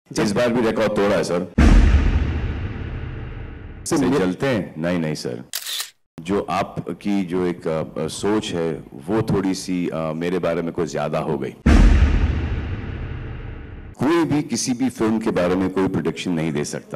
इस बार भी रिकॉर्ड तोड़ा है सर। से चलते हैं? नहीं नहीं सर, जो आपकी जो एक सोच है वो थोड़ी सी मेरे बारे में कुछ ज्यादा हो गई। कोई भी किसी भी फिल्म के बारे में कोई प्रेडिक्शन नहीं दे सकता।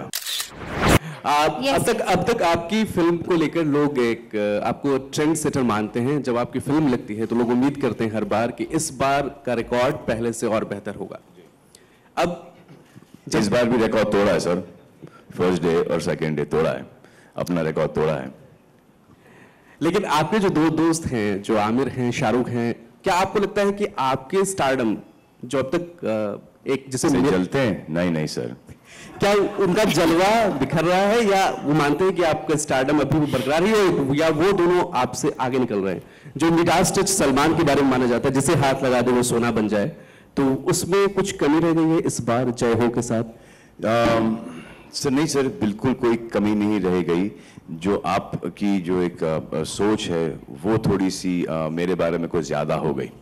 अब तक आपकी फिल्म को लेकर लोग एक आपको ट्रेंड सेटर मानते हैं। जब आपकी फिल्म लगती है तो लोग उम्मीद करते हैं हर बार कि इस बार का रिकॉर्ड पहले से और बेहतर होगा। अब इस बार भी रिकॉर्ड तोड़ा है सर। फर्स्ट डे और सेकेंड डे तोड़ा है, अपना रिकॉर्ड तोड़ा है। लेकिन आपके जो दो दोस्त हैं, जो आमिर हैं, शाहरुख हैं, क्या आपको लगता है कि आपके स्टारडम जो अब तक एक जिसे चलते हैं? नहीं नहीं सर, क्या उनका जलवा बिखर रहा है, या वो मानते हैं कि आपका स्टारडम अभी भी बरकरार ही है, या वो दोनों आपसे आगे निकल रहे हैं? जो मिडास टच सलमान के बारे में माना जाता है, जिसे हाथ लगा दे वो सोना बन जाए, तो उसमें कुछ कमी रह गई है इस बार जय हो के साथ? सर नहीं सर, बिल्कुल कोई कमी नहीं रह गई। जो आपकी जो एक सोच है वो थोड़ी सी मेरे बारे में कुछ ज्यादा हो गई।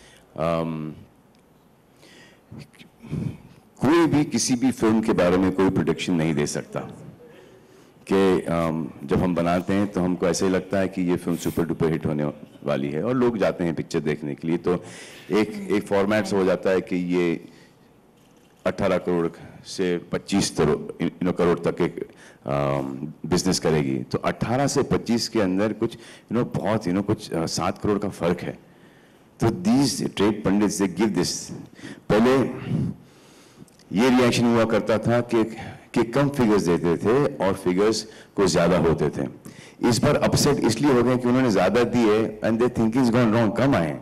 कोई भी किसी भी फिल्म के बारे में कोई प्रेडिक्शन नहीं दे सकता कि जब हम बनाते हैं तो हमको ऐसे ही लगता है कि ये फिल्म सुपर डुपर हिट होने वाली है और लोग जाते हैं पिक्चर देखने के लिए, तो एक फॉर्मेट से हो जाता है कि ये 18 करोड़ से 25 करोड़ तक एक बिजनेस करेगी। तो 18 से 25 के अंदर कुछ बहुत कुछ 7 करोड़ का फर्क है। तो these trade pundits they give this. पहले ये रिएक्शन हुआ करता था कि कम फिगर्स देते थे और फिगर्स कुछ ज्यादा होते थे। इस बार अपसेट इसलिए हो गए कि उन्होंने ज्यादा दिए and they thinking is gone wrong, कम आए।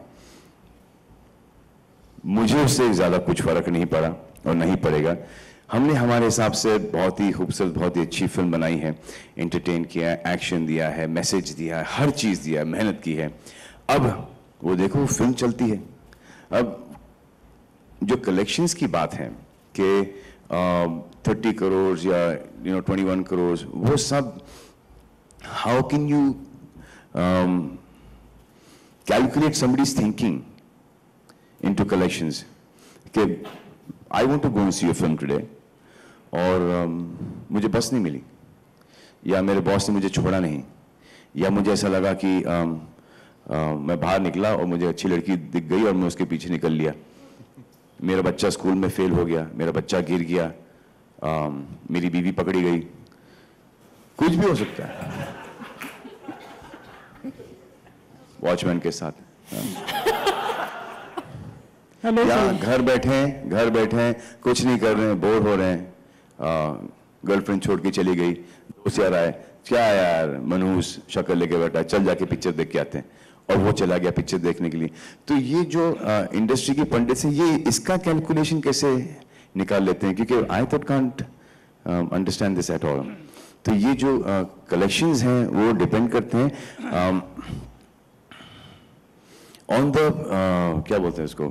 मुझे उससे ज्यादा कुछ फर्क नहीं पड़ा और नहीं पड़ेगा। हमने हमारे हिसाब से बहुत ही खूबसूरत, बहुत ही अच्छी फिल्म बनाई है, एंटरटेन किया है, एक्शन दिया है, मैसेज दिया है, हर चीज दिया है, मेहनत की है। अब वो देखो फिल्म चलती है। अब जो कलेक्शंस की बात है कि 30 करोड़ या 21 करोड़, वो सब how can you calculate somebody's thinking into collections कि I want to go and see a film today और मुझे बस नहीं मिली, या मेरे बॉस ने मुझे छोड़ा नहीं, या मुझे ऐसा लगा कि मैं बाहर निकला और मुझे अच्छी लड़की दिख गई और मैं उसके पीछे निकल लिया। मेरा बच्चा स्कूल में फेल हो गया, मेरा बच्चा गिर गया, मेरी बीवी पकड़ी गई, कुछ भी हो सकता है वॉचमैन के साथ। या घर बैठे कुछ नहीं कर रहे हैं, बोर हो रहे हैं, गर्लफ्रेंड छोड़ के चली गई, दोस्त यार आए, क्या यार मनहूस शक्ल लेके बैठा, चल जाके पिक्चर देख के आते हैं, और वो चला गया पिक्चर देखने के लिए। तो ये जो इंडस्ट्री के पंडित हैं, ये इसका कैलकुलेशन कैसे निकाल लेते हैं? क्योंकि आई तो can't understand this at all. तो ये जो कलेक्शंस हैं वो डिपेंड करते हैं ऑन द क्या बोलते हैं इसको,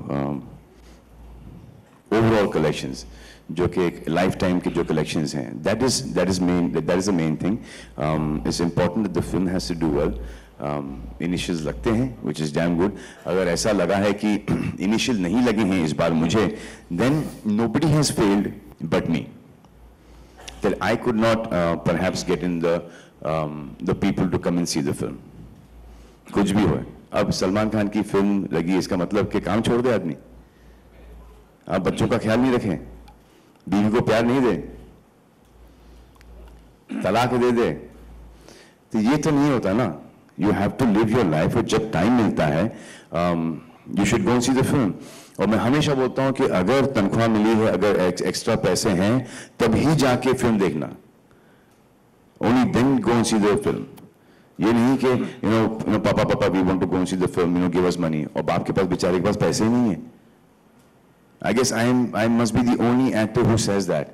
ओवरऑल कलेक्शंस, जो कि एक लाइफ टाइम के जो कलेक्शंस हैं, that is the main thing. It's important that the film has to do well. Initials लगते हैं विच इज डैम गुड। अगर ऐसा लगा है कि इनिशियल नहीं लगे हैं इस बार मुझे, then nobody has failed but me, that I could not perhaps get in the people to come and see the film. कुछ भी हो, अब सलमान खान की फिल्म लगी, इसका मतलब कि काम छोड़ दे आदमी? आप बच्चों का ख्याल नहीं रखें, बीवी को प्यार नहीं दे, तलाक दे दे, तो ये तो नहीं होता ना। You have to live your life, और जब टाइम मिलता है you should go and see the film. और मैं हमेशा बोलता हूं कि अगर तनख्वाह मिली है, अगर एक्स्ट्रा पैसे हैं, तभी जाके फिल्म देखना, only then go and see the film. ये नहीं कि you know papa we want to go and see the film, give us money, और बाप के पास, बेचारे के पास पैसे ही नहीं है। I guess I must be the only actor who says that.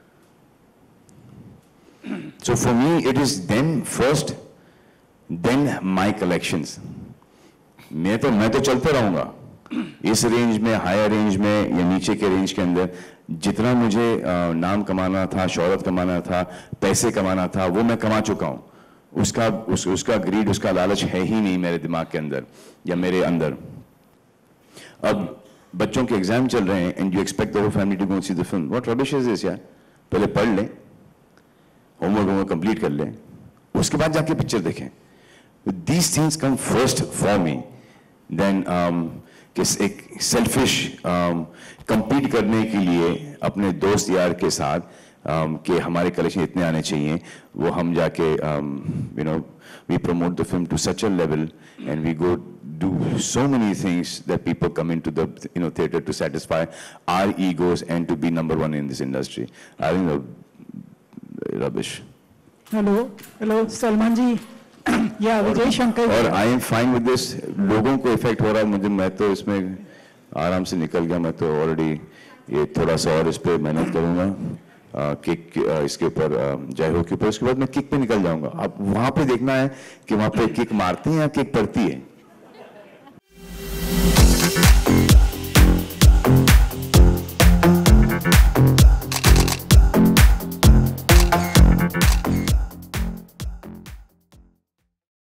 So for me, it is then first, then my collections. मैं तो चलते रहूंगा इस रेंज में, हायर रेंज में या नीचे के रेंज के अंदर। जितना मुझे नाम कमाना था, शोहरत कमाना था, पैसे कमाना था, वो मैं कमा चुका हूँ। उसका ग्रीड, उसका लालच है ही नहीं मेरे दिमाग के अंदर या मेरे अंदर। अब बच्चों के एग्जाम चल रहे हैं and you expect the whole family to go see the film, what rubbish is this यार। पहले पढ़ लें, होमवर्क कंप्लीट कर लें, उसके बाद जाके पिक्चर देखें। These things come first for me then कि एक सेल्फिश compete करने के लिए अपने दोस्त यार के साथ कि हमारे कलेक्शन इतने आने चाहिए, वो हम जाके you know we promote the film to such a level and we go do so many things that people come into the theater to satisfy our egos and to be number one in this industry. I think rubbish. Hello, Salman ji. या विजय शंकर। और I am fine with this. लोगों को effect हो रहा है, मुझे, मैं तो इसमें आराम से निकल गया। मैं तो ऑलरेडी ये थोड़ा सा और इस पे मेहनत करूंगा, किक इसके ऊपर, जय हो के ऊपर, उसके बाद मैं किक पे निकल जाऊंगा। अब वहां पे देखना है कि वहां पे किक मारते हैं या किक पड़ती है।